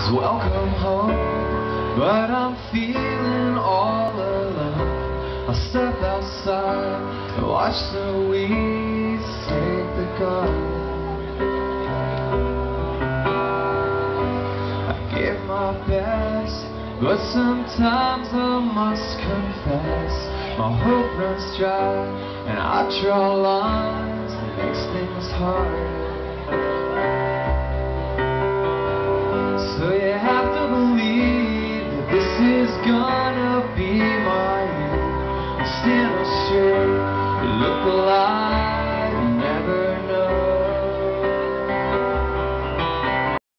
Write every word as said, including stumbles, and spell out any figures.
Welcome home, but I'm feeling all alone. I'll step outside and watch the weeds take the garden. I give my best, but sometimes I must confess my hope runs dry, and I draw lines that makes things harder. So you have to believe that this is gonna be my year. I stand up straight, you look alive.